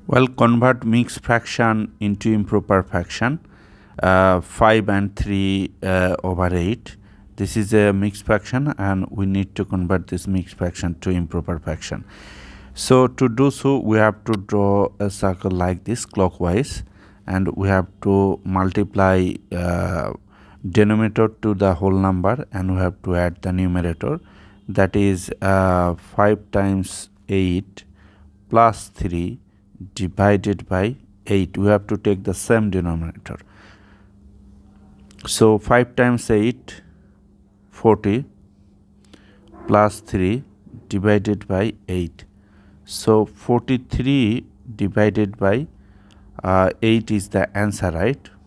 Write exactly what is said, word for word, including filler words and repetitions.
Well, convert mixed fraction into improper fraction. Uh, five and three uh, over eight. This is a mixed fraction and we need to convert this mixed fraction to improper fraction. So to do so, we have to draw a circle like this clockwise, and we have to multiply uh, denominator to the whole number, and we have to add the numerator, that is uh, five times eight plus three divided by eight. We have to take the same denominator. So five times eight, forty, plus three divided by eight. So forty-three divided by uh, eight is the answer, right?